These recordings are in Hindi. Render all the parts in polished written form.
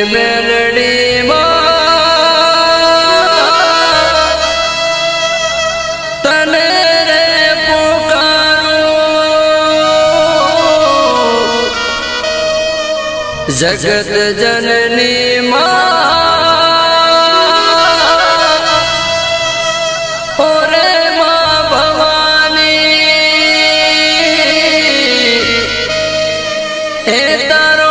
मेलड़ी तने रे पुकारो जगत जननी माँ ओरे माँ भवानी ए तारो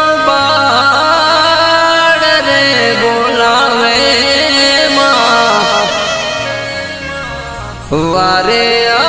बाड़ रे बोलावे माँ वारे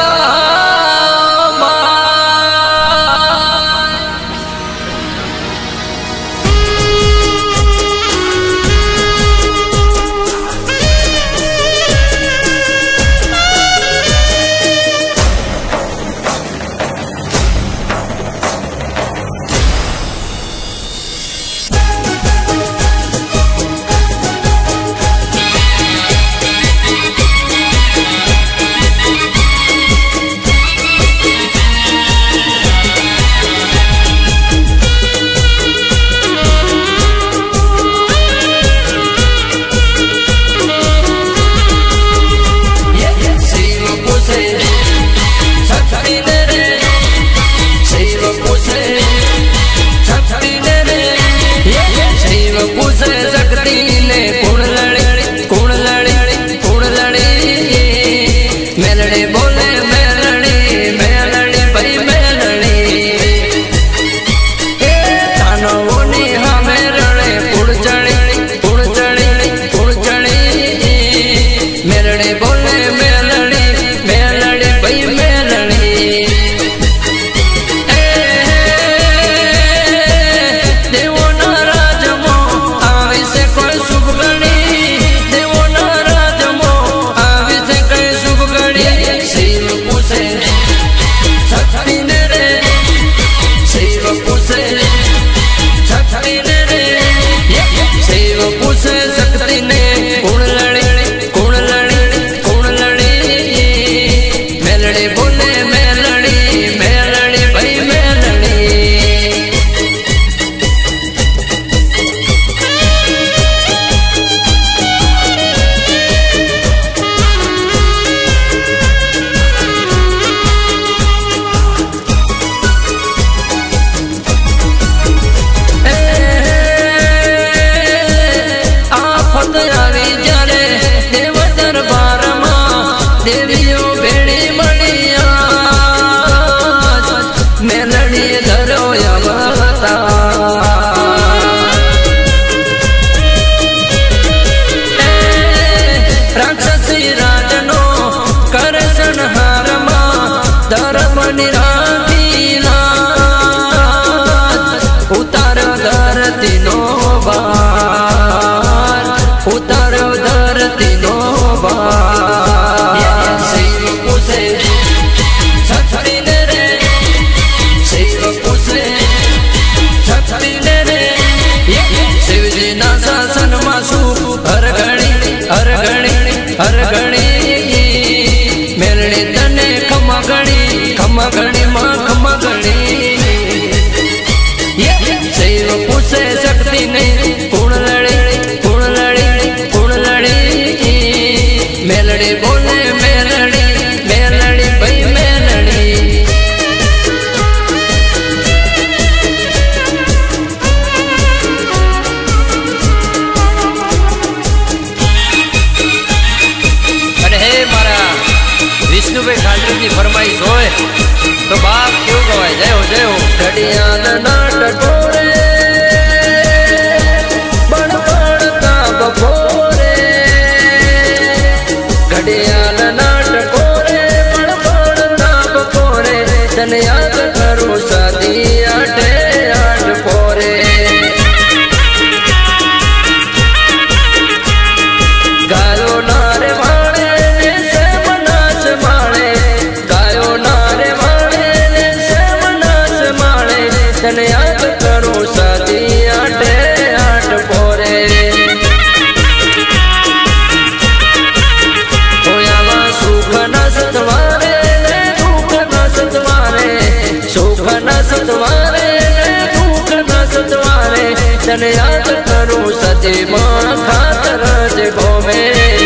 हर घड़ी मेलड़ी तने खमा घड़ी माँ खमा घड़ी शैव पूछे शक्ति नहीं कौन लड़ी मेलड़ी बोले मेलड़ी भाई मेलड़ी विष्णु भाई खालरी की फरमाइश होए तो बाप क्यों गवाए जय हो घड़ियाल नाटकोरे बड़ पड़ता बपोरे घड़ियाल नाटकोरे बड़ पड़ता बपोरे तन याद करो शादी 8 पोरे गायो नारे तन याद करो शादी 8 पोरे होया सुख न सतवारे दुख न सतवारे सुख न सतवारे दुख न सतवारे तन याद करो सती मां खातर जे घूमे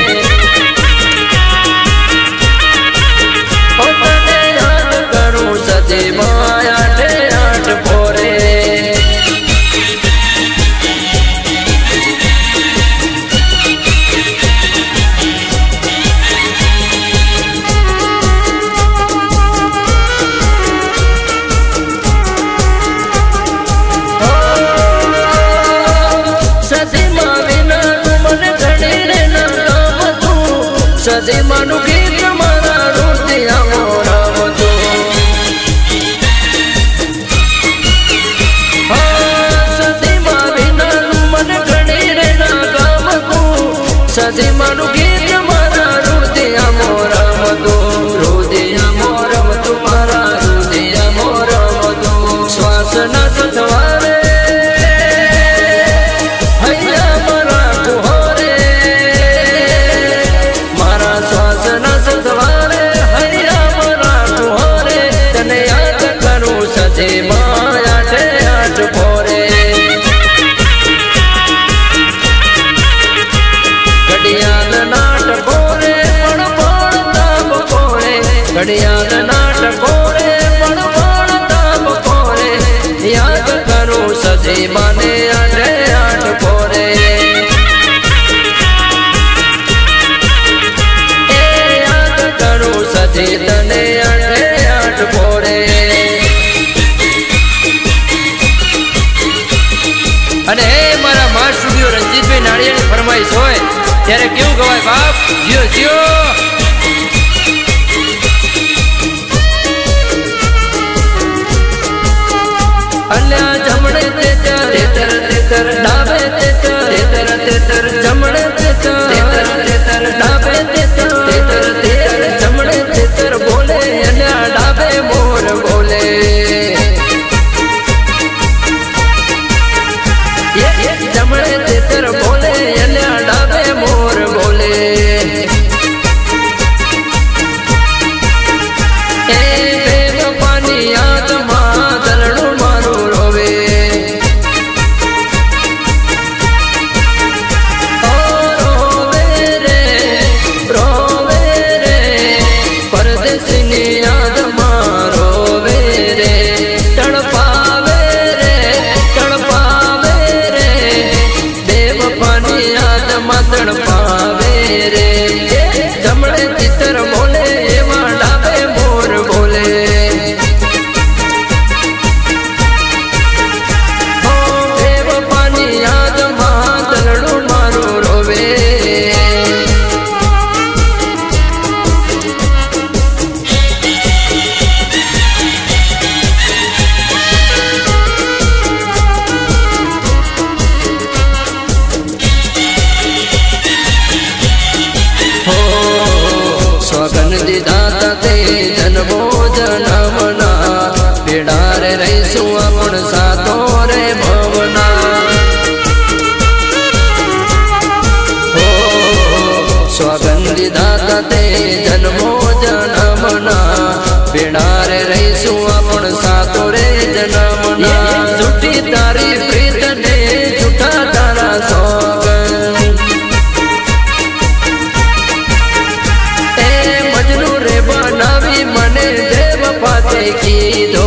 तने याद करूं सती मां आठे आठ पोरे सदी मानु गीत मारा रुदिया मोरा मधु सदी माविना मन घड़ी रे ना गाम को सदी मानु गीत मारा रुदिया मोरा मधु रुदिया मोरा मधु मारा रुदिया मोरा मधु श्वास न सतवारे सती मां आठे आठ पोरे घड़ियाल नाट कोरे पण पण ताप कोरे घड़ियाल नाट कोरे पण पण ताप कोरे याद करूं सती मां ने आठे आठ पोरे याद करूं सती तने आठे आठ पोरे अने मारा मार स्टूडियो रंजीत भाई नाड़िया की फरमाइश होय त्यारे क्यों गवाय बाप जियो जियो अल्या जमणे ते तर डाबे ते तर जमणे ते तर डाबे ते तर जमणे ते तर बोले अल्या डाबे मोर बोले जमणे तेतर बोले अल्या डाबे मोर बोले बेग पानी याद मां दलड़ू मारू रोवे रोवे रे परदेसी ने याद मां रोवे रे तड़पावे याद मतन पावे रे जमणे चित्र बोले एवा डाबे मोर बोले देव पानी याद मां दलड़ू मारू रोवे स्वगंधि दाता ते जन्मो जनमना बेड़ारे रहीसु अपन सातो रे भवना स्वगंधि दाता ते जन्मो जनमना बेड़ारे रहीसु अपन सातो रे जनमना झूठी तारी प्रीत ने झूठा तारा सोगन बनावी मने देव पाते की दो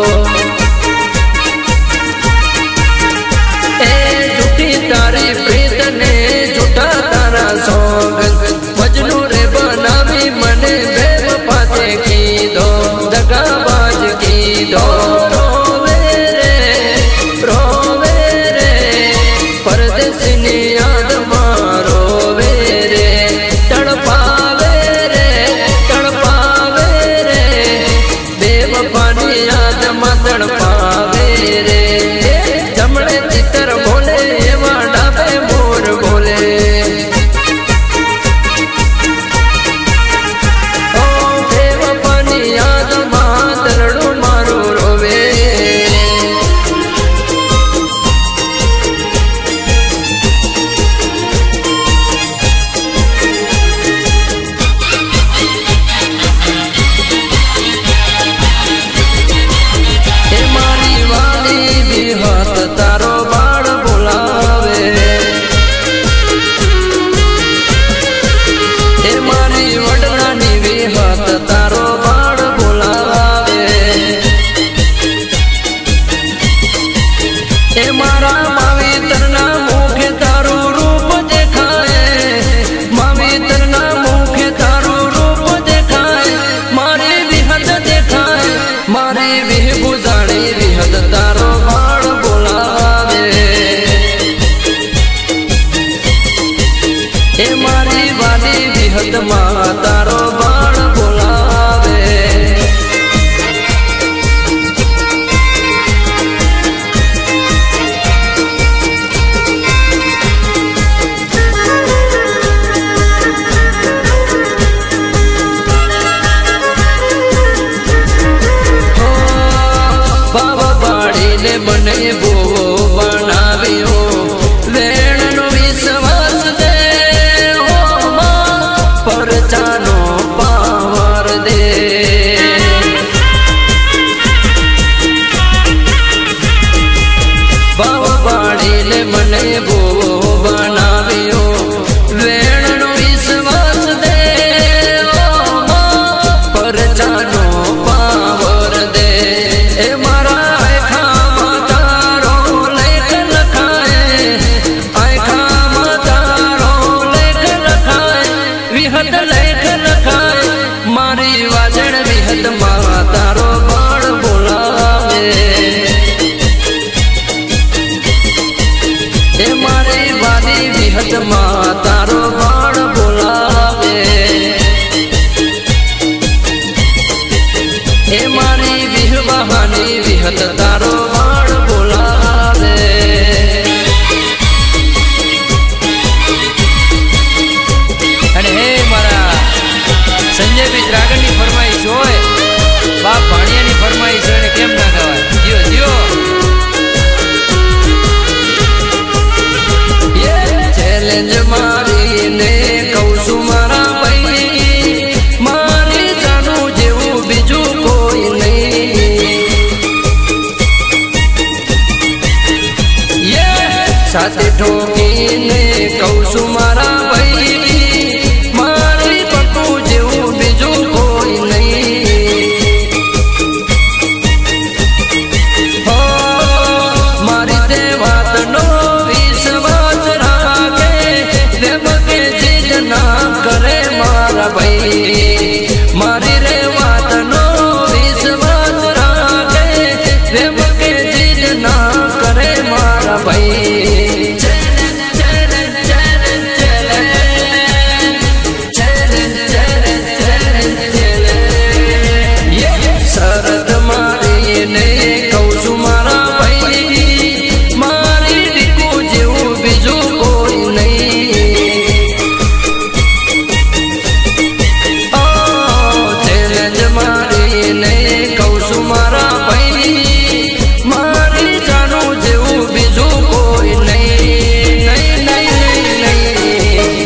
झूठी तारी प्रीत ने झूठा तारा सोगन मजनू रे बनावी मने देव पाते की दो दगाबाज की दो रोवे रे परदेसी ने याद मारोवे रे तड़पावे पानी याद मतन पावे रे जमणे चित्र बोले एवा डाबे मोर बोले देव पानी याद मां दलड़ू मारू रोवे ले बने बोवो बनाव्यो वेणनो विश्वास दे ओ मां परचानो पावर दे बाव बाड़ी ले बने बोवो बनाव्यो वेणनो विश्वास दे ओ मां परचानो पावर दे ए मारा लेख लखाए मारी वाजण विहत मां तारो बाण बोलावे ए मारी वाली विहत मां तारो बाण बोलावे ए मारी विह बहानी विहत तारो बाण बोलावे संजय बिजरागन की फरमाइश होय बाप भाणिया की फरमाइश होय केम ना गवाय जियो जियो ये चैलेंज मारी ने कहू मारा भाई मारी जानू जेवू बीजू कोई नहीं ये साथे ठोकी ने कहू मारा भाई मारी रे बात नो विश्वास राखे प्रेम के जिद ना करे मारा भाई शरद मारी ने कहू मारा भाई मारी दिकू जेवू बीजू कोई नहीं मारी ने कहू मारा भाई मारी जानू जेवू बीजू कोई नहीं नहीं नहीं नहीं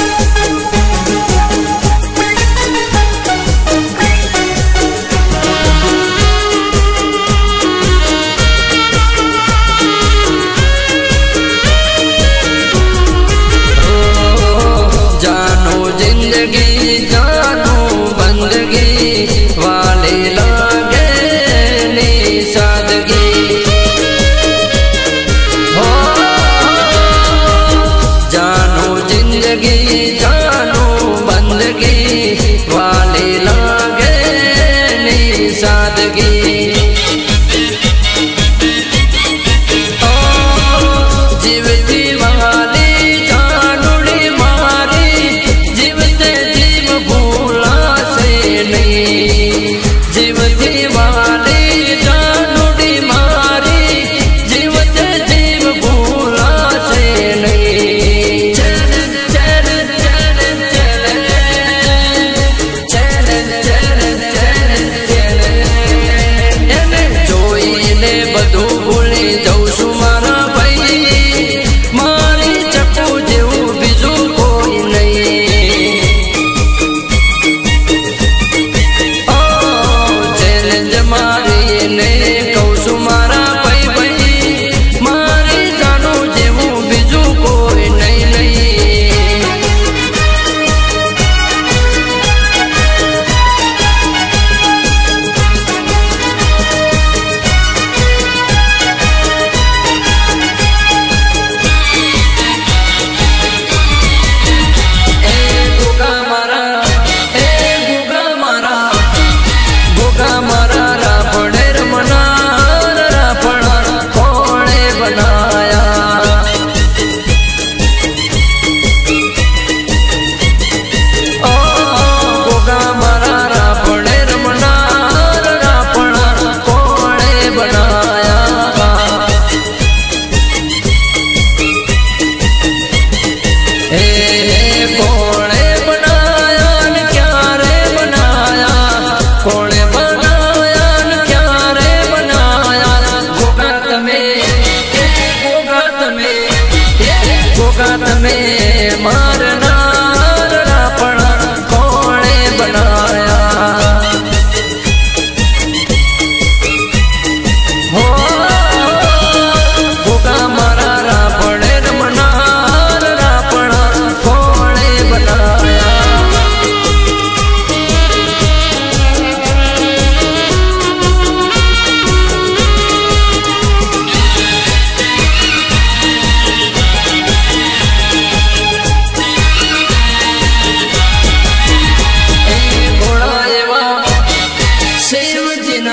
जानो जिंदगी जानो बंदगी वाले लागे नी सादगी हो जानो जिंदगी जानो बंदगी वाले लागे नी सादगी जीवती वाली जानुड़ी मारी जीवते जीव भूला से नहीं जीवती वाली जानुड़ी मारी जीवते जीव भूला से नहीं चलन चलन चलन चलन चलन चलन चलन एने जोई ने बधु भूली जाऊं છું मारा भाई मारी चप्पू जेवू बीजू कोई नहीं चैलेंज मारी ने कहू मारा भाई भाई मारी जानू जेवू बीजू कोई नहीं नहीं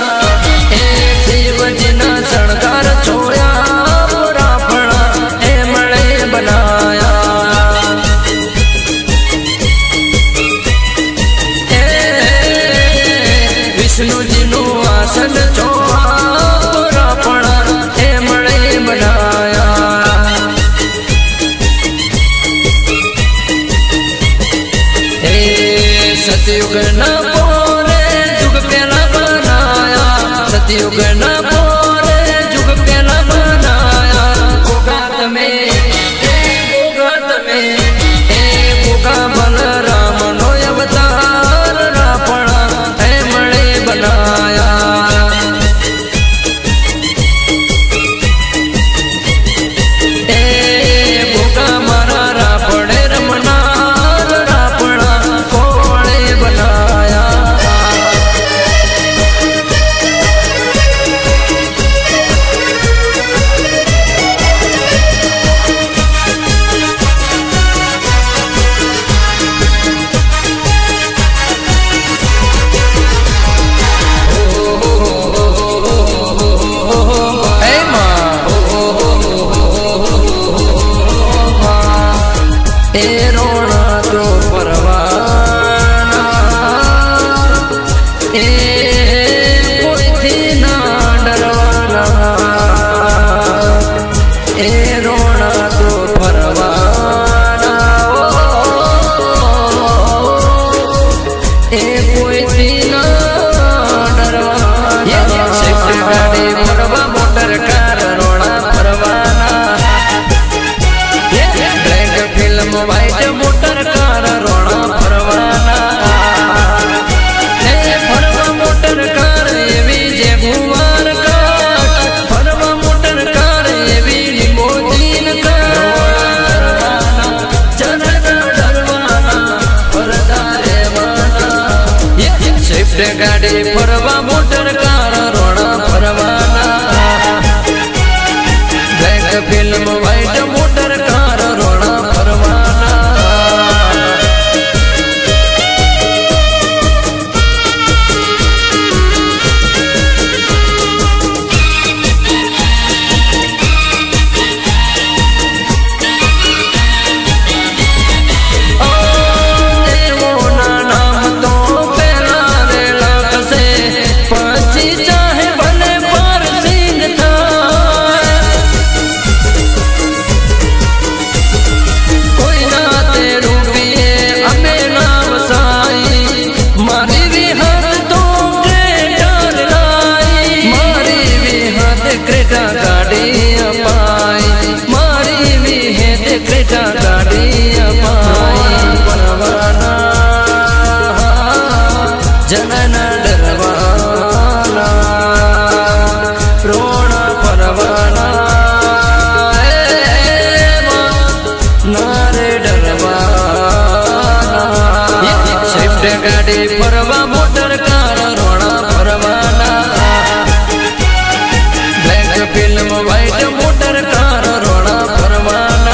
ए शिवजी ना शणगार छोया रावणा ए मणे बनाया विष्णु जी नु आसन छोआ रावणा ए मणे बनाया सतयुग न पोरे जुग पहला बनाया सतयुग न पोरे जुग पहला बनाया गोगात में गोगा बलराम नो अवतार रावणा ए मणे बनाया गोगा मारा रावण रमना रोना तो परवाना कोई थी ना डरवाना रोना तो परवाना कोई थी ना डरवाना शिफ्ट गाड़ी परवा मोटर कार रोना परवाना फिल्म वाइट मोटर कार रोना परवाना फरवा मोटर कार एवी जे भुवार का फरवा मोटर कार एवी लिमोजीन का जनन डरवाना परदा रेवाना स्विफ्ट गाड़ी फरवा मोटर कार रोना परवाना black film white motor car रोना परवाना जनन डरवाना रोना परवाना नारे डरवाना स्विफ्ट गाड़ी परवा मोटर कार रोना परवाना black film white motor car रोना परवाना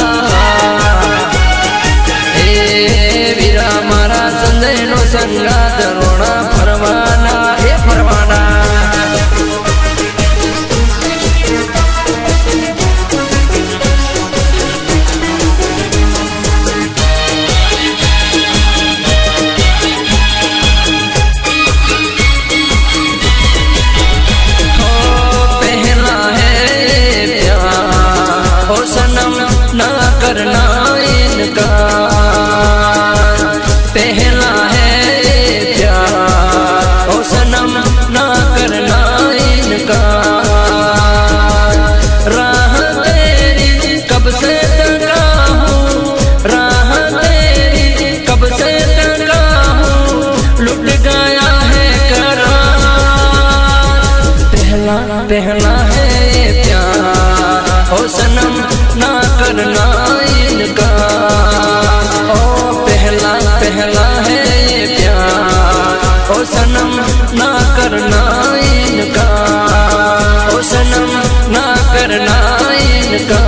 वीरा मारा संजय नो संगात रोना परवाना परवाना पहला है प्यार ओ सनम ना करना इनका पहला है प्यार ओ सनम ना करना इनका राह तेरी कब से तका हूँ राह तेरी कब से तका हूँ लुट गया है करार पहला है प्यार ओ सनम ना करना इनका ओ पहला है ये प्यार ओ सनम ना करना इनका ओ सनम ना करना इनका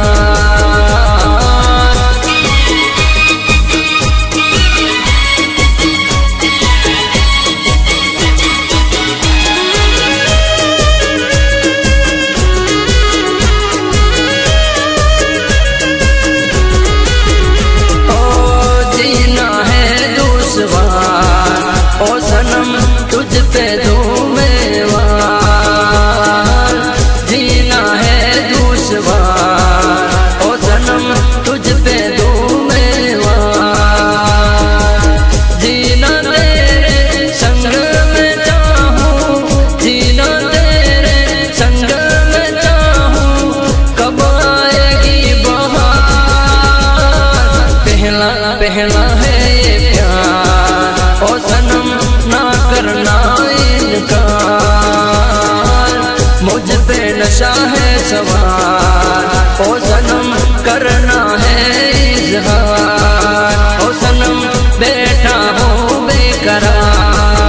मुझ पे नशा है सवार, ओ सनम करना है इजहार, ओ सनम बैठा हूँ बेकरार।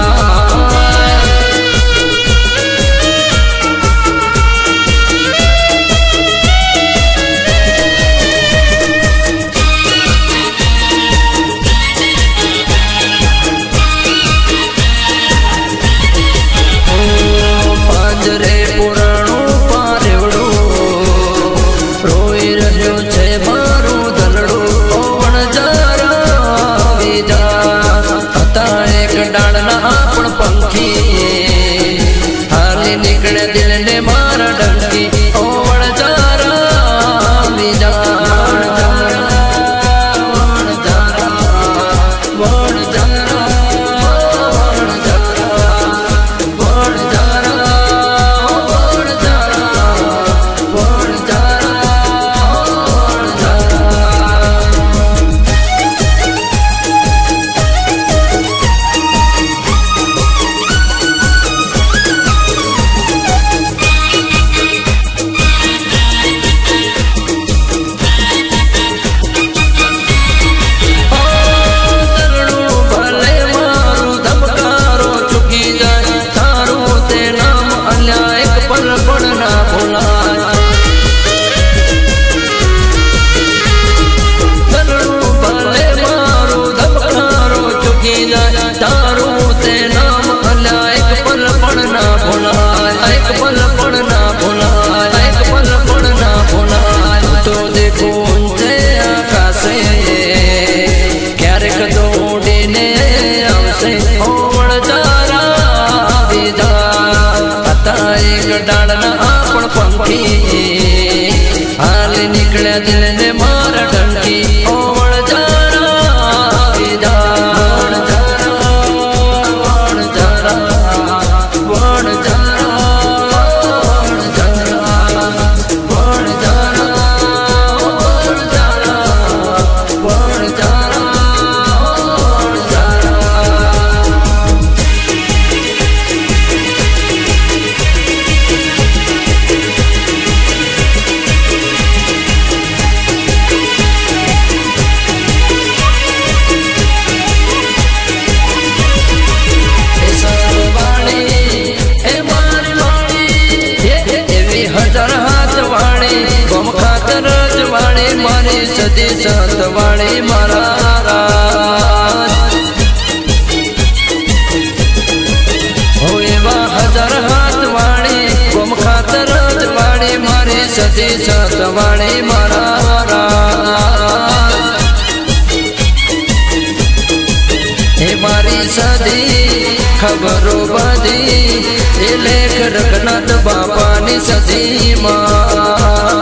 निकले दिल ने मारा डंकी ओ वण जारा बीजा वण जारा वण जारा वण जारा वण जारा वण जारा वण जारा वण जारा वण जारा। हाल निकले दिल ने मारा डंकी ओ वण जारा बीजा वण जारा वण जारा वण जारा वण जारा वण जारा वण जारा वण जारा वण जारा। मारी सदी संत वाणी मारा होएवा हजार हाथ वाणी गुम खातर वाणी मारी सदी संत वाणी मारा। हे मारी सदी खबरों बदी ये लेख रघुनाथ बाबा नी सदी मां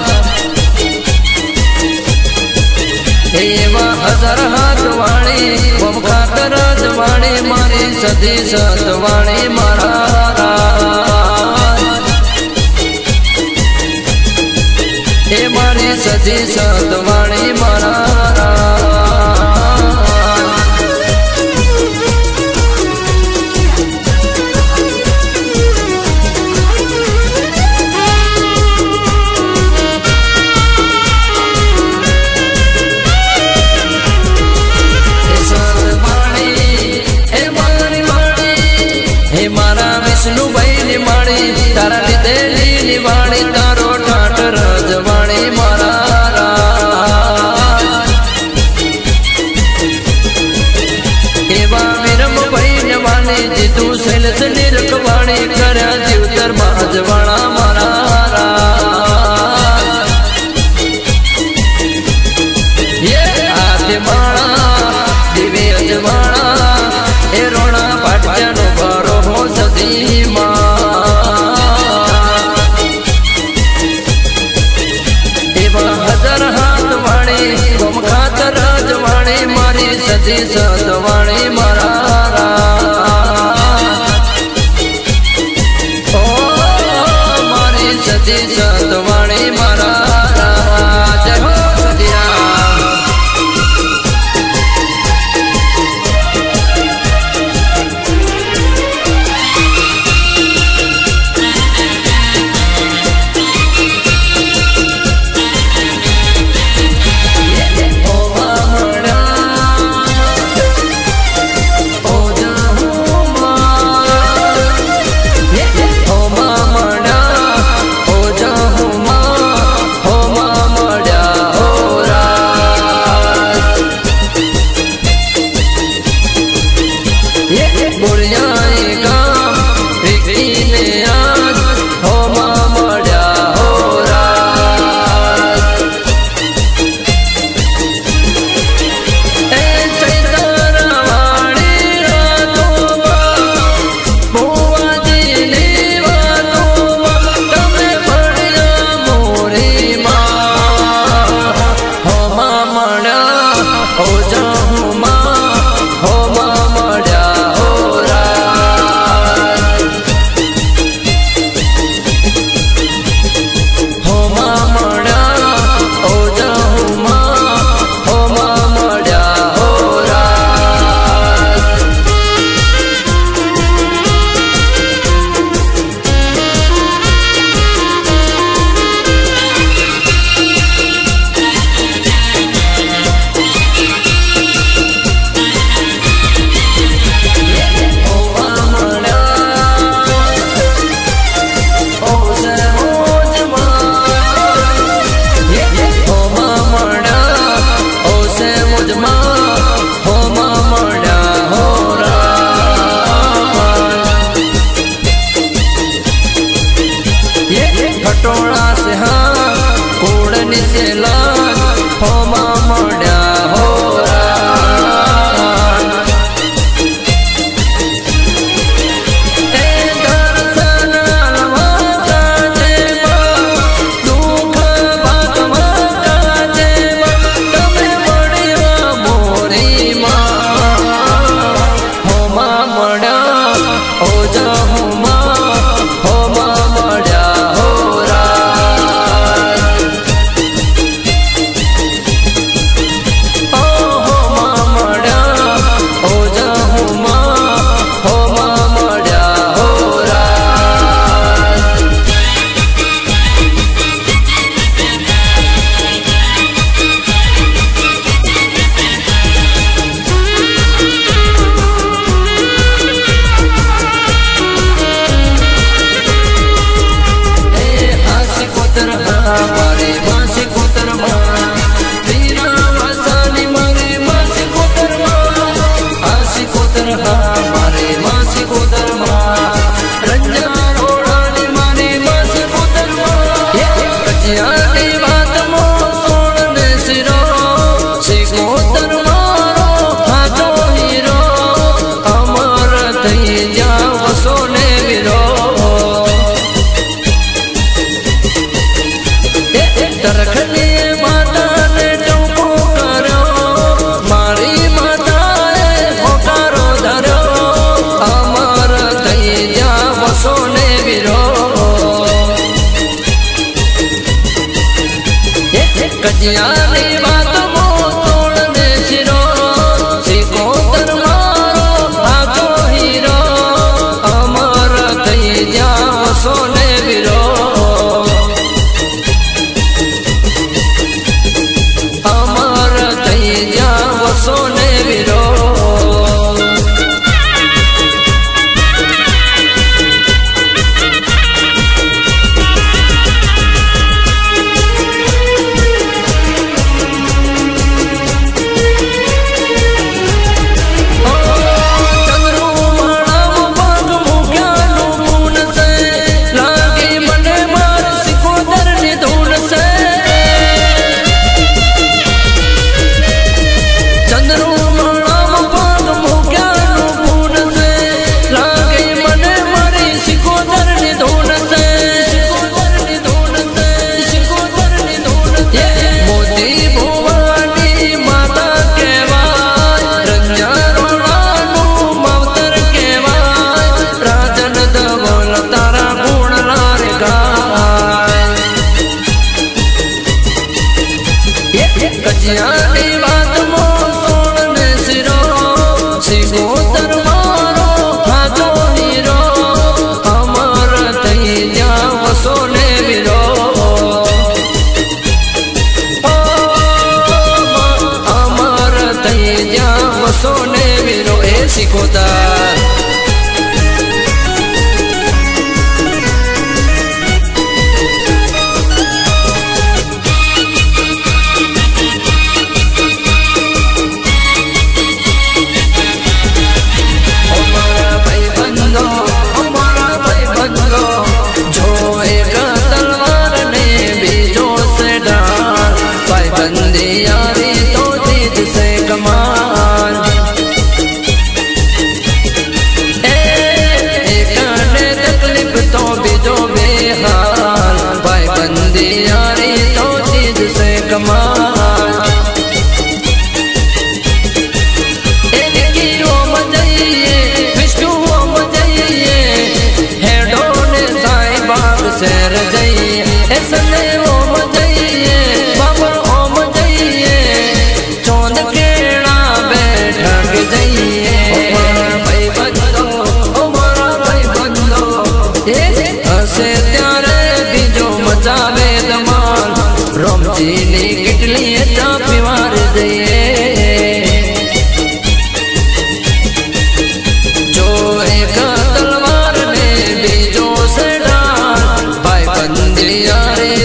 एवा हजार हाथ वाणी गुम खातर वाणी मारी सदी संत वाणी मारा। हे मारी सदी संत वाणी मारा। तारा लीधेली वाणी तारो ठाठ रजवाणी मारा एवा विरम भैन वाणी जीतू सैलस निरकवाणी कर्या जीवतर माजवाणा मारा। ये आदिमाणा दिव्य अजवाणा ए रोणा पाट्यानो बारो हो सदी मां हजार हाथ वाणी गुम खातर वाणी मारी सदी संत वाणी मारा। ओ मारी सदी संत वाणी मारा। जय हो सदिया। पटोला से हाँ कूड़नी से लाज हो मामड़ा हो कजियानी बात मो तोड़ने सिरो सिकोतर मारो भागो हीरो अमर थई जाओ सोने बिरो अमर थई जाओ सोने बिरो कजियानी बात मो सोने सिरो सिकोतर मारो भागो हीरो अमर थई जाओ सोने बिरो अमर थई जाओ सोने बिरो ए सिकोतर यारी तो चीज से कमाल तकलीफ तो बीजो बेहाल भाई बंदी यारी तो चीज से कमाल विष्णु मजाइए हेडो ने साई बाग शहर जाइए ऐसा वो मजाइए बाबा हसे त्यारे बीजो मचावे दमाल रोमजी ने किटली चा पीवार दे जो एक तलवार ने बीजो से डाल भाई बंदी यारे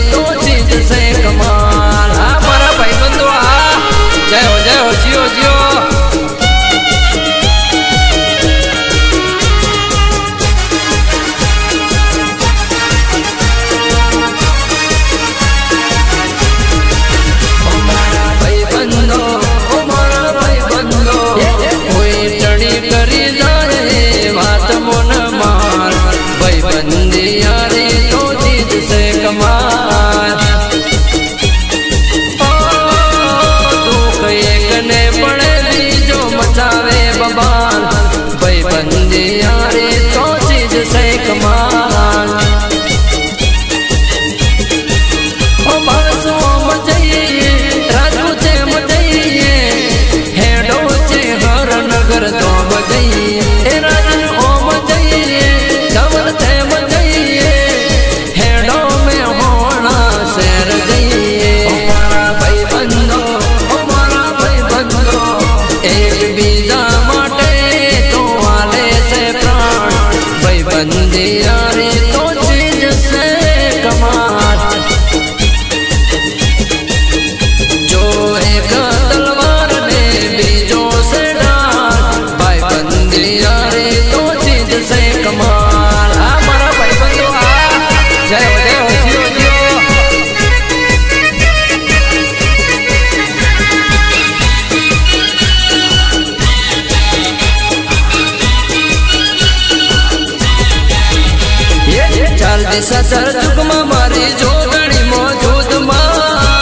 दिशा चार जुग में मारी जोगणी मौजूद मां।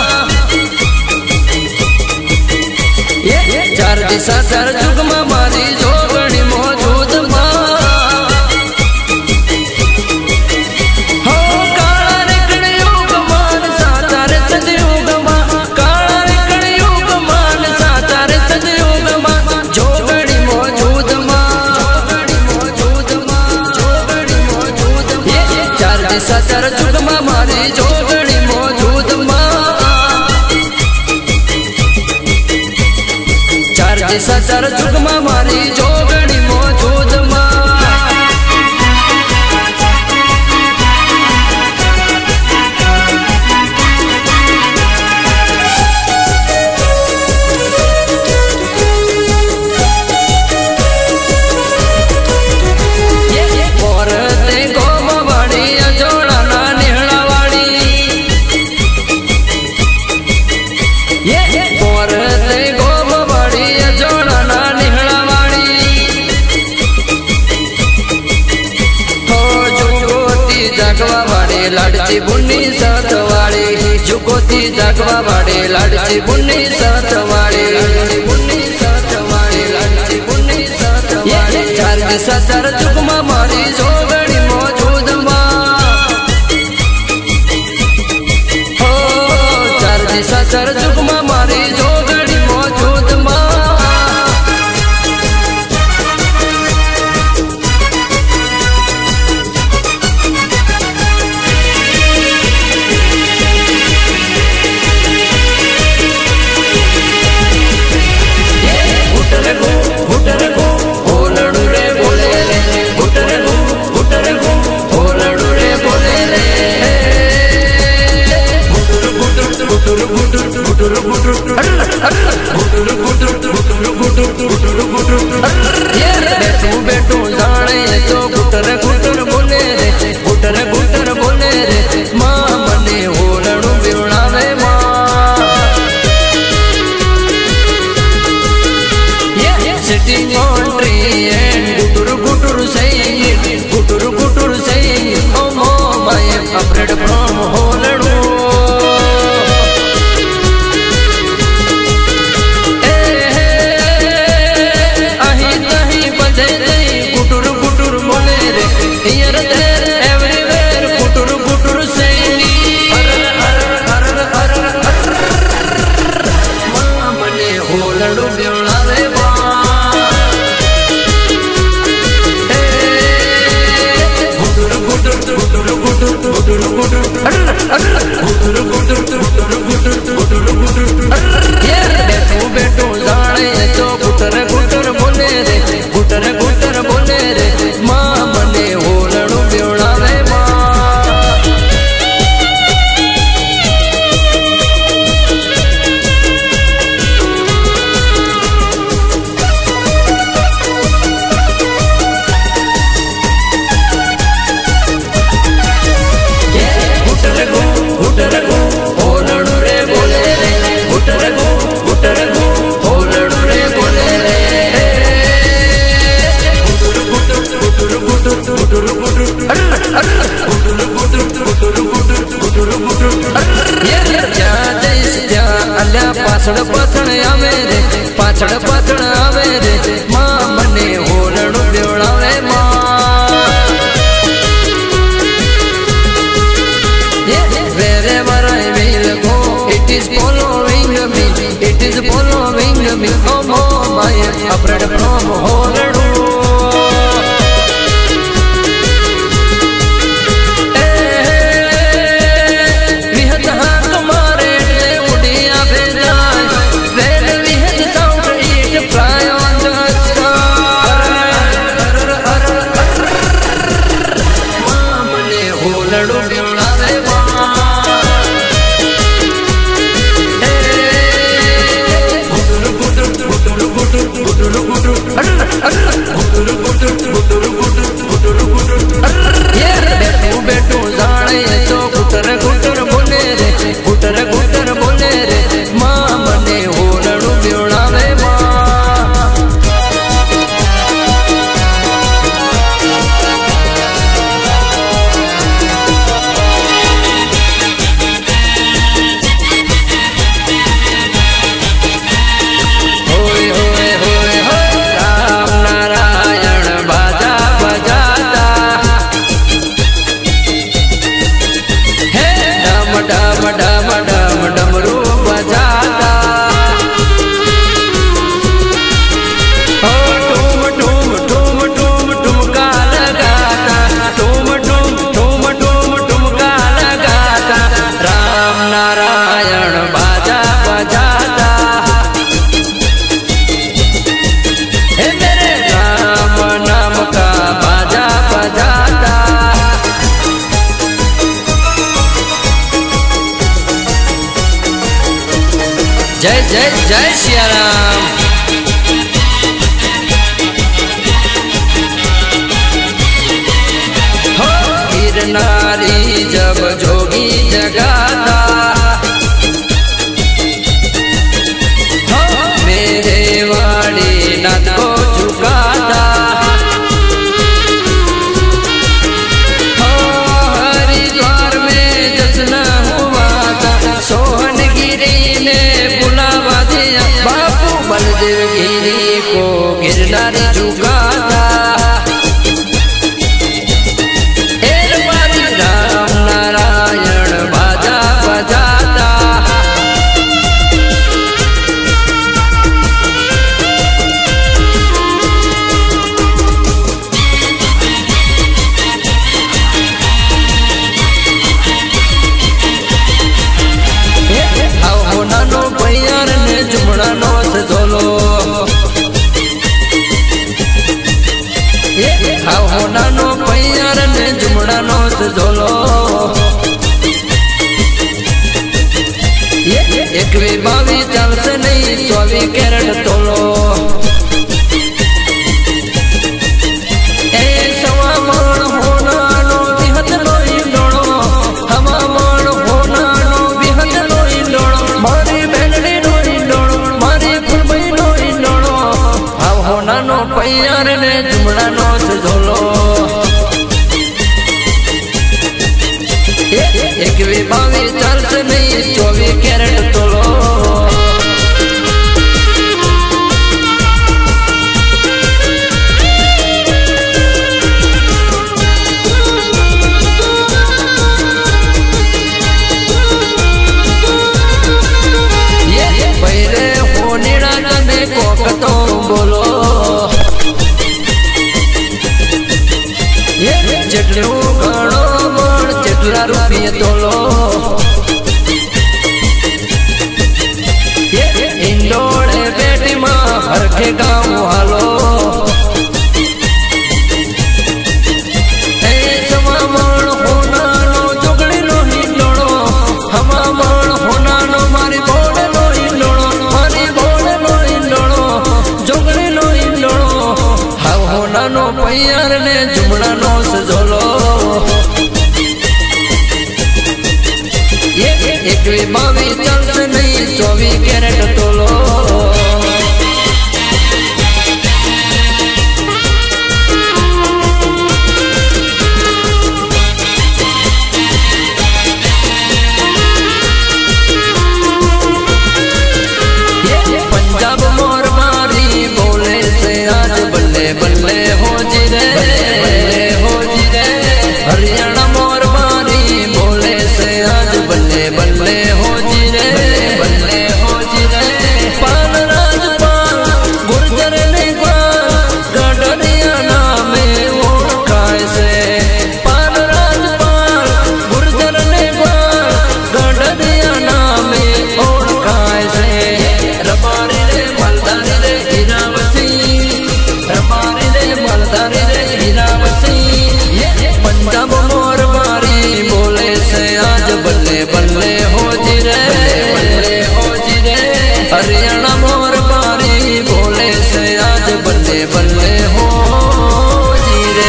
चार दिशा चार जुग में मारी जोगणी मौजूद मां। हो काला रे कलयुग मान साचा रे सतयुग मां। काला रे कलयुग मान साचा रे सतयुग मां। जोगणी मौजूद मां। चार दिशा चार जुग में मारी जोगणी मौजूद मां। चार दिशा चार जुग में मारी जोगणी मौजूद मां। लाडची बुन्नी सातवाड़ी जुकोती जागवा वाड़े लाडची बुन्नी सातवाड़ी। चार दिशा चार जुग में मारी जोगणी मौजूद मां। हो चार दिशा चार जुग में मारी जोगणी मौजूद मां। बेटू जाने तो गुटर गुटर बोले रे गुटर गुटर बोले रे मां मने होलड़ू बिवड़ावे मां। सिटिंग ऑन ट्री एंड गुटर गुटर saying गुटर गुटर saying oh mom I am afraid from होलड़ू। Here, there, everywhere, gutur gutur saying, मां मने होलड़ू बिवड़ावे मां। गुटर गुटर गुटर गुटर गुटर गुटर गुटर गुटर गुटर गुटर बेटू बेटू जाने तो गुटर गुटर बोले रे गुटर गुटर बोले रे मां मने होलड़ू बिवड़ावे मां। गुटर गो होलड़ू रे बोले रे गुटर गो होलड़ू रे बोले रे। पाछड़ पाछड़ आवे रे पाछड़ पाछड़ आवे रे मां मने होलड़ू बिवड़ावे मां। Wherever I will go, it is following me, it is following me. Oh mom, I am afraid from होलड़ू। बेटू जाने तो गुटर गुटर बोले रे गुटर गुटर बोले रे मां मने होलड़ू बिवड़ावे मां। जय जय जय सिया राम। हो गिरनारी जब जोगी जगाता, हो मेरे वाणी नाथ को झुकाता, हो हरिद्वार में जश्न हुआ था, सोहनगिरी ने बुलावा दिया, बापू बलदेव गिरी को गिरनारी झुकाता। राम नारायण बाजा बजाता, आओ नानो भैयार ने जुमड़ा नो से झोलो, आओ नानो भैयार ने जुमड़ा नो से झोलो, एक भी बावी चाल से नहीं 24 कैरेट तोलो, ए सवा मन होना नो बिहत नो इंडोलो, हवा मन होना नो बिहत नो इंडोलो, मारी बेलड़ी नो इंडोलो, मारी फुलबई नो इंडोलो, हाव होना नो पैयार ने जुमड़ा नो से झोलो, एक भी बावी चाल से नहीं 24 कैरेट तोलो। पहले होनीड़ा तने कोकतो बोलो, जेटलू घणो मण जेटला रुपये तोलो, इंडोळे बेटी मां हरखे गाँव हालो, सवा मण होना नो जोगड़ी नो हिंडोळो, हमा मण होना नो मारी बोड़ नो हिंडोळो, मारी बोड़ नो हिंडोळो, जोगड़ी नो हिंडोळो, हाव होना नो पैयार ने जुमड़ा नो से झोलो, एक भी बावी चाल से नहीं 24 कैरेट तोलो। पंजाब मोर मारी बोले से आज बल्ले बल्ले हो जी रे, बल्ले हो जी रे, हरियाणा मोर मारी बोले से आज बल्ले बल्ले हो जी रे, बल्ले हो जी रे, पान राजपाल गुर्जर निगवाल गडरिया नामे ओळखाय से, पान राजपाल गुर्जर निगवाल गडरिया नामे ओळखाय से, रबारी रे मलदारी रे हीरावसी, रबारी रे मलदारी रे हीरावसी, पंजाब मोर मारी बोले से आज बल्ले बल्ले हो जी रे, बल्ले हो जी रे, हरियाणा मोर मारी बोले से आज बल्ले बल्ले हो जी रे।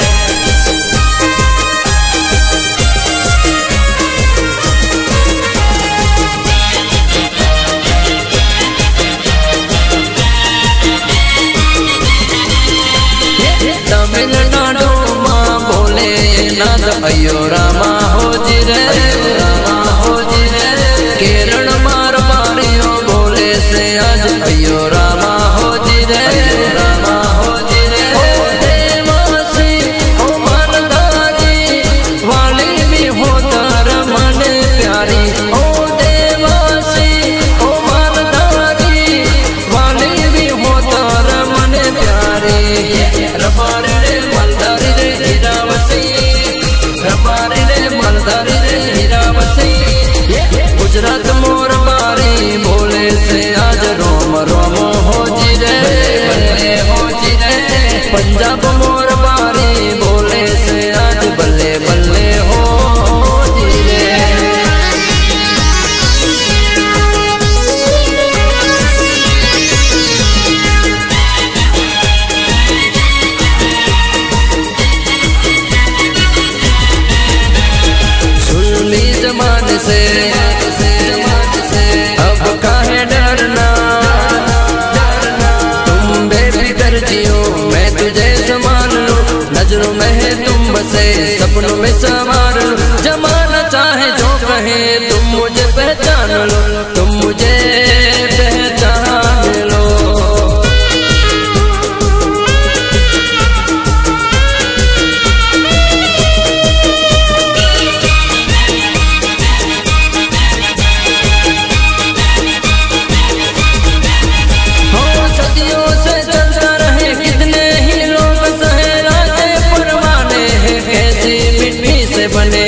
तमिलनाडु मां बोले नाथ अयो रामा हो जी रे, रामा हो जी रे, केरल मार मारियो बोले से आज अयो रामा हो जी रे, रामा हो जी रे, ओ देवासी ओ मानदारी वाली भी हो तार मन प्यारी, ओ देवासी ओ मानदारी वाली भी हो तार मन प्यारी, रबारी रे मलदारी रे हीरावसी, रबारी रे मलदारी रे हीरावसी, गुजरात मोर मारी बोले से आज रोम रोम हो जी रे, बल्ले हो जी रे, पंजाब मोर मारी बोले से आज बल्ले बल्ले हो जी रे। से अब काहे डरना, तुम बेफिक्र जियो मैं तुझे संभाल लूं, नजरों में है तुम बसे सपनों में संवार लो, जमाना चाहे जो कहे तुम मुझे पहचान लो, तुम मुझे पहचान लो। बने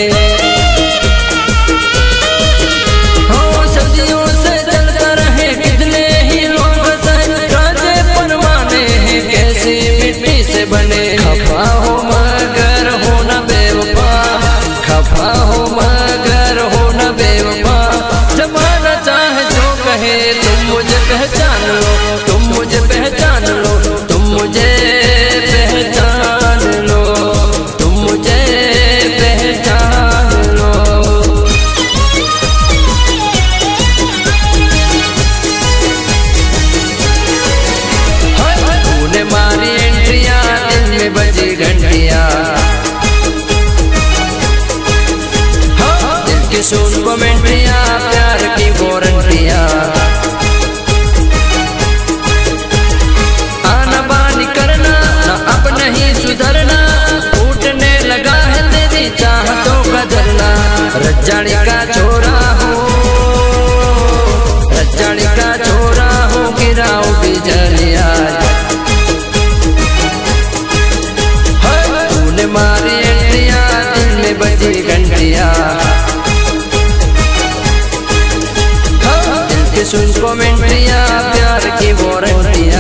हो सदियों से चलता रहे कितने ही लोग राजे परवाने हैं कैसी मिट्टी से बने। खफा हो मगर हो न बेवफा, खफा हो मगर हो न बेवफा, जमाना चाहे जो कहे तुम मुझे पहचान लो, तुम मुझे पहचान लो, तुम मुझे पहचान लो, तुम मुझे मारी एंट्रिया दिल में बजी घंटिया, दिल की सुन कमेंट्रिया प्यार की वारंटिया, आना बानी करना ना अब नहीं सुधरना, टूटने लगा है तेरी चाहतों का झरना। रज्जाड़ी का छोरा हूँ, रज्जाड़ी का छोरा हूँ, गिराओ बिजलिया, मारी एंट्रिया दिल में बजी घंटिया, दिल के सुन कमेंट्रिया प्यार की वारंटिया।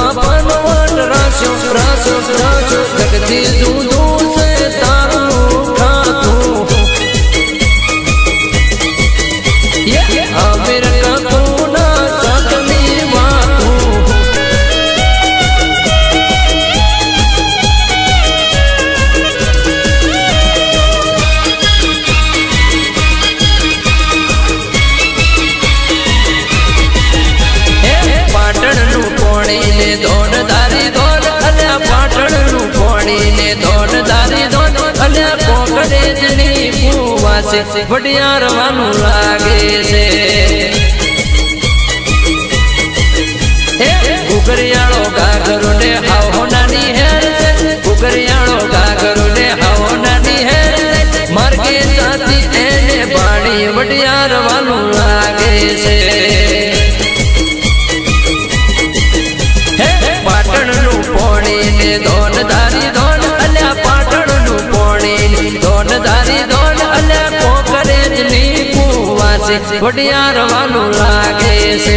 बापन वाट राशो राशो राशो जगती दूधू से तारू खातू आमिर का कोना सकनी बातू पाटण नु पोणी ने दोन दारी दोन अल्या पाटण नु पोणी ने दोन दारी दोन अल्या कोकरेज नी पुवा से वडियार वानु लागे से कुकरियाळो गागरो ने हाव नानी हेर से कुकरियाळो गागरो ने हाव नानी हेर से मार्गे जाती एने बाणी वडियार वानु लागे से पाटण नु पोणी ने दोन दारी दोन अल्या पाटण नु पोणी ने दोन दारी दोन अल्या कोकरेज नी पुवा से वडियार वानु लागे से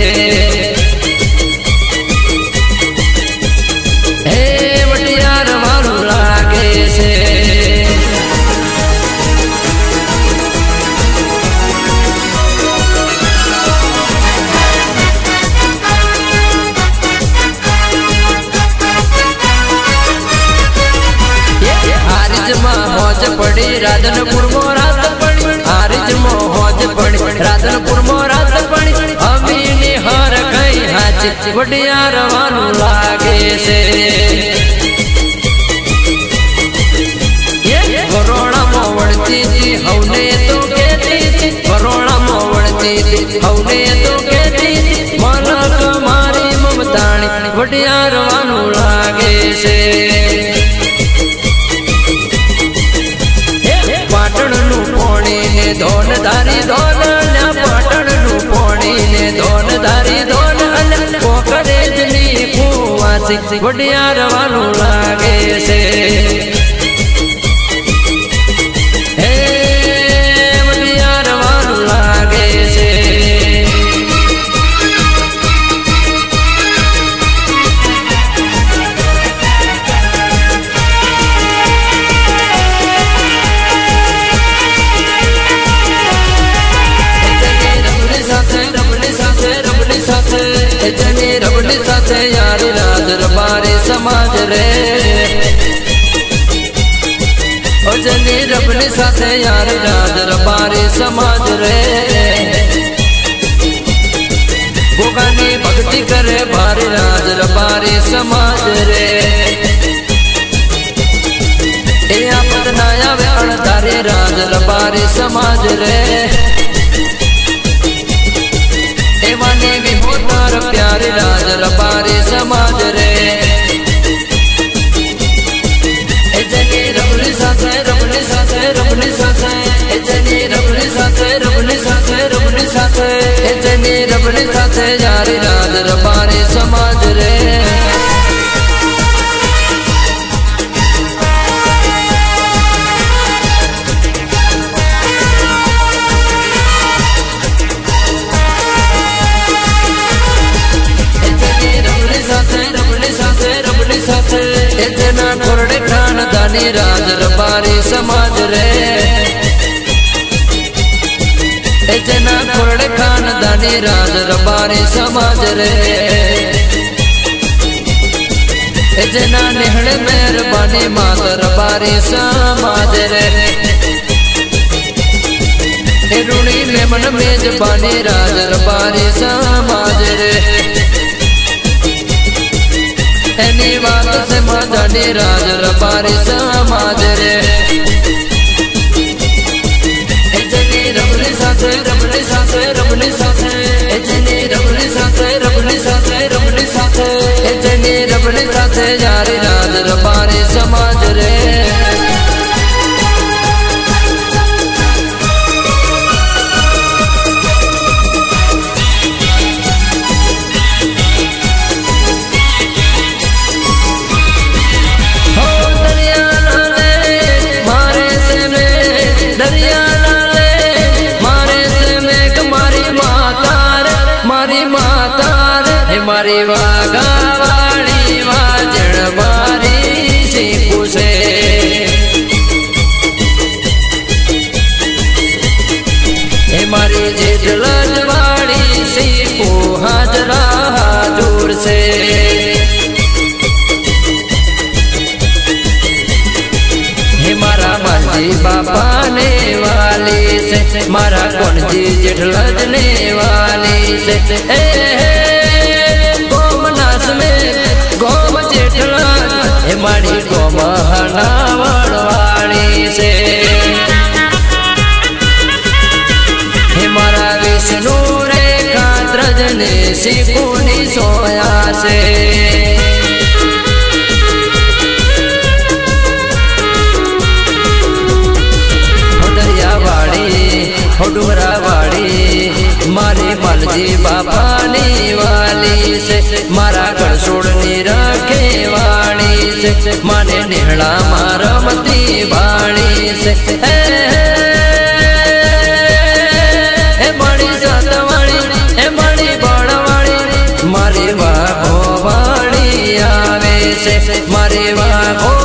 हे वडियार वानु लागे से मौज पड़ी राधनपुर मो रात पड़ी हारिज मो मौज पड़ी राधनपुर मो रात पड़ी अमीनी हर कई हाच वडियार वानु लागे से वरोणा मो वड़ती थी हवने तो कहती थी वरोणा मो वड़ती थी हवने तो कहती थी मालक मारी ममताणी वडियार वानु लागे से पाटण नु पोणी ने दोन दारी दोन अल्या पाटण नु पोणी ने दोन दारी दोन अल्या कोकरेज नी पुवा से वडियार वानु लागे से हे वडियार वानु लागे से जनी रबड़ी साथे यारी राज रबारी समाज रे ओ जनी रबड़ी साथे यारी राज रबारी समाज रे गोगानी भक्ति करे भारी राज रबारी समाज रे ए आपद नाया वे अणधारी राज रबारी समाज रे एवाने भी होतार प्यारे राज रबारी समाज रे ए जनी रबड़ी साथे रबड़ी साथे रबड़ी साथे ए जनी रबड़ी साथे रबड़ी साथे रबड़ी साथे ए जनी रबड़ी साथे यारी राज रबारी समाज रे जना कोरड़े खान दानी राज रबारी समाज रे जना कोरड़े खान दानी राज रबारी समाज रे जना नेहड़े मेहरबानी मात रबारी समाज रे रुणी मेमन मेजबानी राज रबारी समाज रे एनी बात से मजानी राज रबारी समाज रे ए जनी रबड़ी साथे रबड़ी साथे रबड़ी साथे ए जनी रबड़ी साथे रबड़ी साथे रबड़ी साथे ए जनी रबड़ी साथे यारी राज रबारी समाज रे मारी वागा वाली जेठलजने वाली से गोमनास में गोम जेठलज मारी गोम हनावड़ वाली से मारा विष्णु रेखा द्रजने सिकुनी सोया से डुगरा वाड़ी मारी मलजी बापानी वाली से मारा गड़सोड़नी रखे वाणी से माने निहड़ा मारमती वाणी से बड़ी सतवाणी बड़ी बड़वाणी मारे वाघो वाणी आवे से मारे वाघो